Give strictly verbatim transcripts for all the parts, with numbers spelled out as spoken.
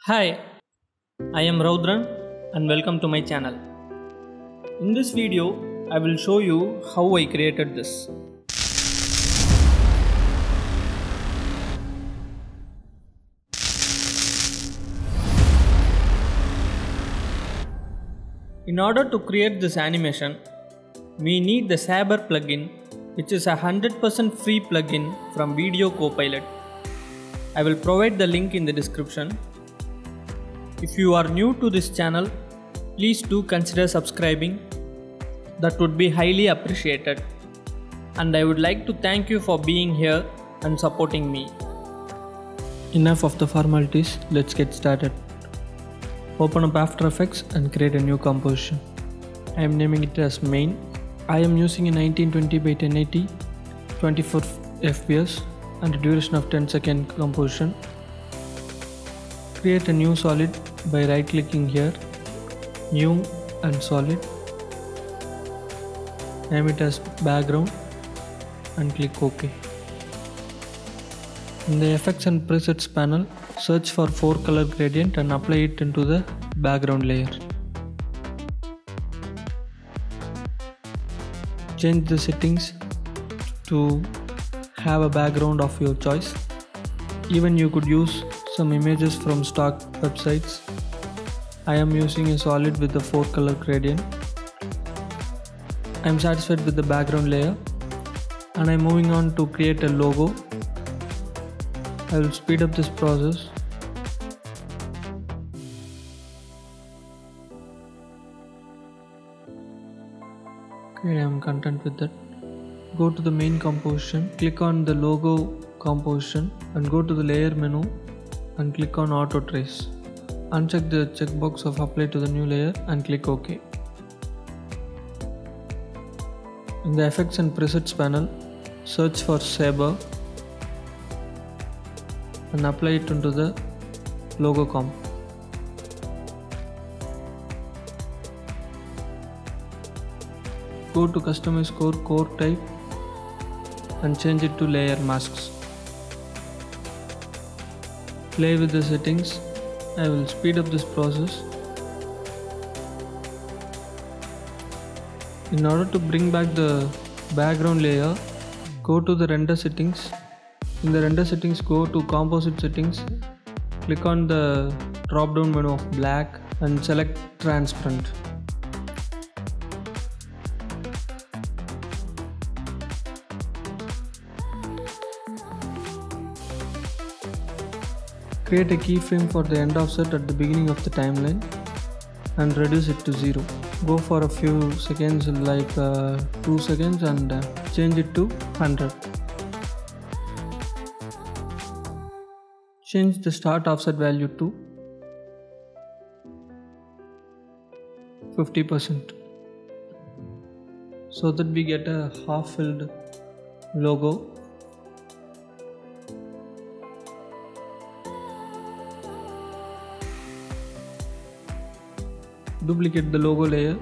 Hi, I am Raudran and welcome to my channel. In this video, I will show you how I created this. In order to create this animation, we need the Saber plugin, which is a one hundred percent free plugin from Video Copilot. I will provide the link in the description. If you are new to this channel, please do consider subscribing. That would be highly appreciated. And I would like to thank you for being here and supporting me. Enough of the formalities, let's get started. Open up After Effects and create a new composition. I am naming it as main. I am using a nineteen twenty by ten eighty, twenty-four F P S and a duration of ten second composition. Create a new solid by right clicking here, new and solid. Name it as background and click OK. In the effects and presets panel, search for four color gradient and apply it into the background layer. Change the settings to have a background of your choice. Even you could use some images from stock websites. I am using a solid with the four color gradient. I am satisfied with the background layer and I am moving on to create a logo. I will speed up this process. Okay, I am content with that. Go to the main composition, click on the logo composition and go to the layer menu and click on auto trace. Uncheck the checkbox of apply to the new layer and click OK. In the effects and presets panel, search for Saber and apply it into the logo comp. Go to customize core core type and change it to layer masks. Play with the settings. I will speed up this process. In order to bring back the background layer, go to the render settings. In the render settings, go to composite settings. Click on the drop down menu of black and select transparent. Create a keyframe for the end offset at the beginning of the timeline and reduce it to zero. Go for a few seconds like uh, two seconds and uh, change it to one hundred. Change the start offset value to fifty percent so that we get a half filled logo. Duplicate the logo layer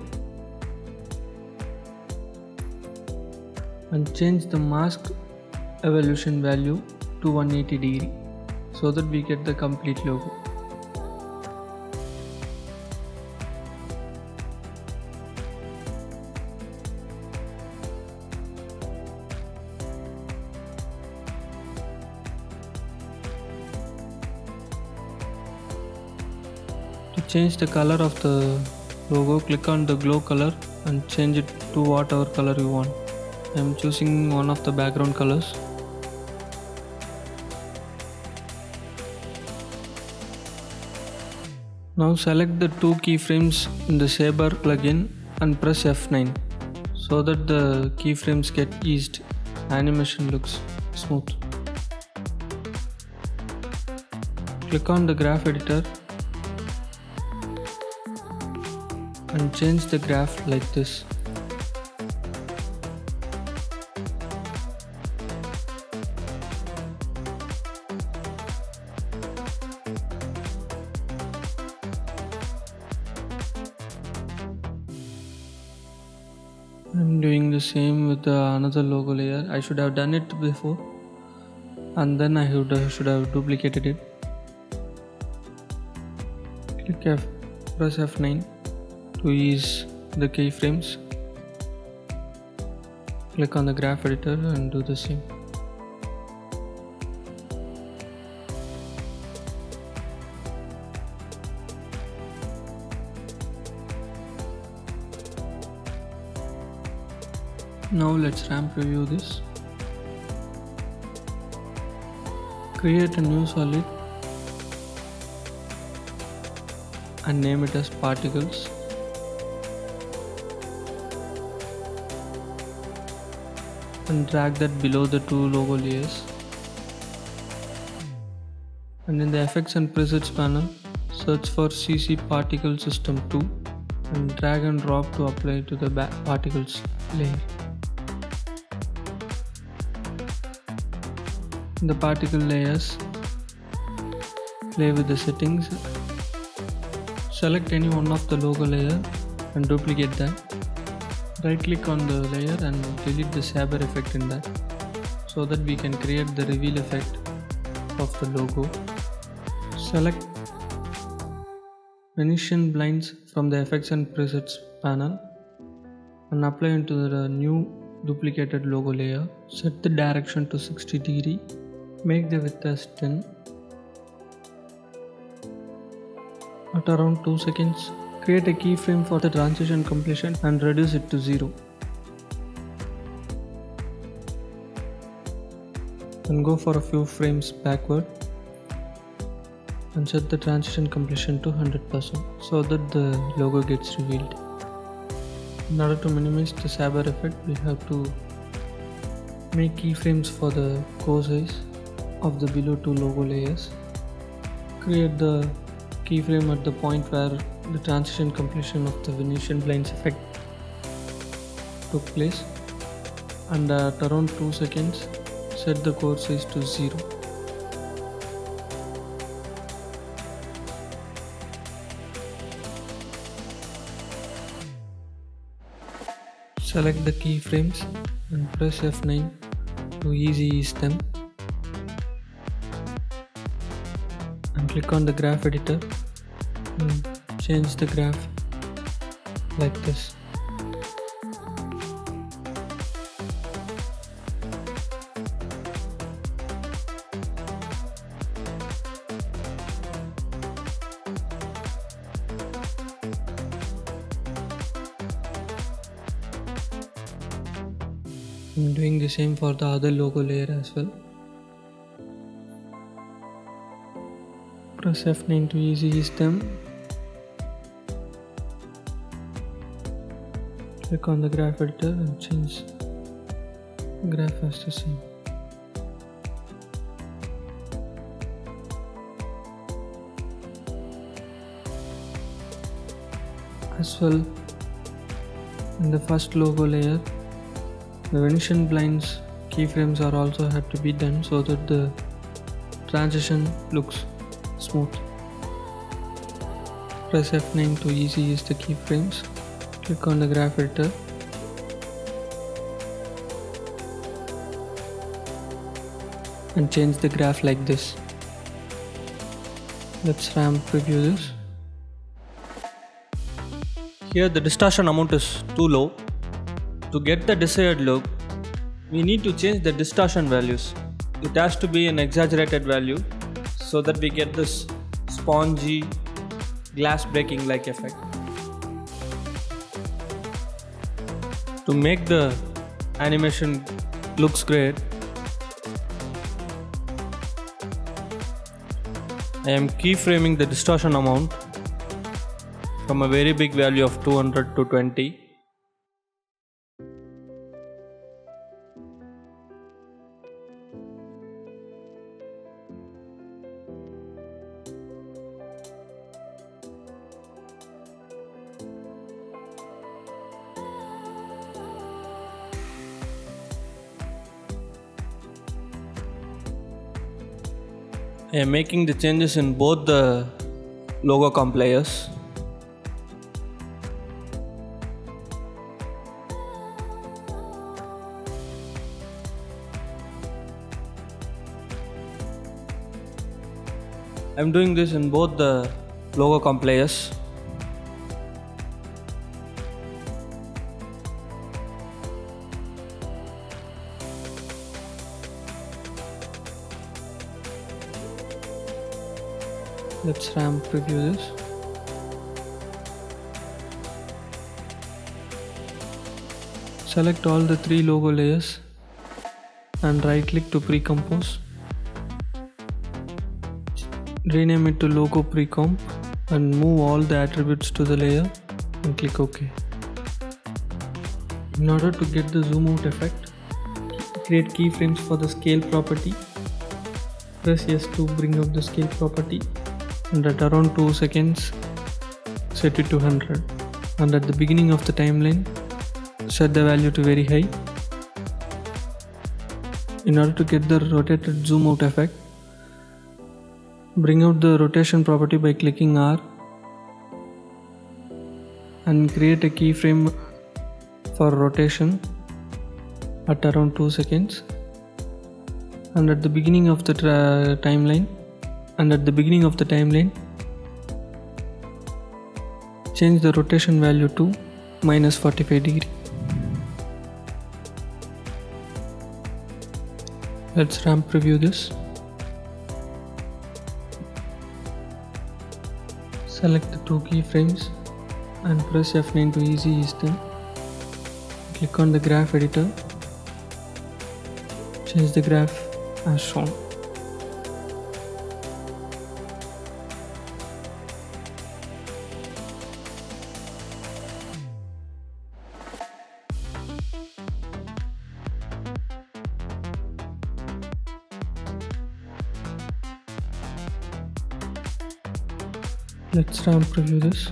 and change the mask evolution value to one hundred eighty degree so that we get the complete logo. To change the color of the logo, click on the glow color and change it to whatever color you want. I am choosing one of the background colors. Now select the two keyframes in the Saber plugin and press F nine so that the keyframes get eased. Animation looks smooth. Click on the graph editor and change the graph like this. I'm doing the same with the another logo layer. I should have done it before and then I should have duplicated it. Click F, press F nine to ease the keyframes. Click on the graph editor and do the same. Now let's ramp preview this. Create a new solid and name it as particles. And drag that below the two logo layers. And in the effects and presets panel, search for C C Particle System two and drag and drop to apply to the particles layer. In the particle layers, play with the settings. Select any one of the logo layer and duplicate that. Right click on the layer and delete the saber effect in that, so that we can create the reveal effect of the logo. Select Venetian blinds from the effects and presets panel and apply into the new duplicated logo layer. Set the direction to sixty degree. Make the width as ten. At around two seconds, create a keyframe for the transition completion and reduce it to zero. And go for a few frames backward and set the transition completion to one hundred percent so that the logo gets revealed. In order to minimize the saber effect, we have to make keyframes for the core size of the below two logo layers. Create the keyframe at the point where the transition completion of the Venetian blinds effect took place, and at around two seconds set the core size to zero. Select the keyframes and press F nine to easy ease them. And click on the graph editor and change the graph like this. I'm doing the same for the other logo layer as well. Press F nine to easy ease them. Click on the graph editor and change the graph as the same. As well, in the first logo layer, the Venetian blinds keyframes are also have to be done so that the transition looks smooth. Press F nine to easy ease the keyframes. Click on the graph editor. And change the graph like this. Let's ramp preview this. Here the distortion amount is too low. To get the desired look, we need to change the distortion values. It has to be an exaggerated value so that we get this spongy glass breaking like effect. To make the animation looks great, I am keyframing the distortion amount from a very big value of two hundred to twenty. I am making the changes in both the logo comp layers. I am doing this in both the logo comp layers. Let's ramp preview this. Select all the three logo layers and right click to pre-compose. Rename it to logo pre-comp and move all the attributes to the layer and click OK. In order to get the zoom out effect, create keyframes for the scale property. Press yes to bring up the scale property, and at around two seconds set it to one hundred, and at the beginning of the timeline set the value to very high. In order to get the rotated zoom out effect, bring out the rotation property by clicking R and create a keyframe for rotation at around two seconds, and at the beginning of the timeline and at the beginning of the timeline change the rotation value to minus forty-five degree. Let's ramp preview this. Select the two keyframes and press F nine to easy ease them. Click on the graph editor. Change the graph as shown. Let's ramp preview this.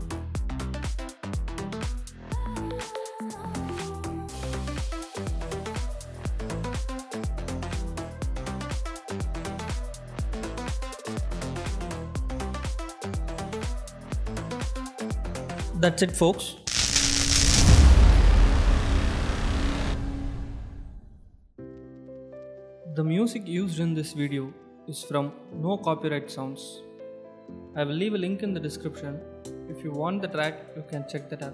That's it, folks. The music used in this video is from No Copyright Sounds. I will leave a link in the description. If you want the track, you can check that out.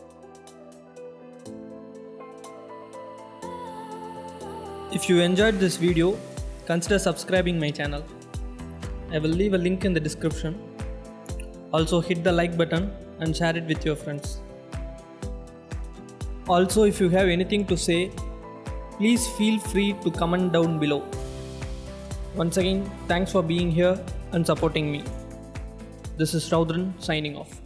If you enjoyed this video, consider subscribing my channel. I will leave a link in the description. Also hit the like button and share it with your friends. Also, if you have anything to say, please feel free to comment down below. Once again, thanks for being here and supporting me. This is Raudran signing off.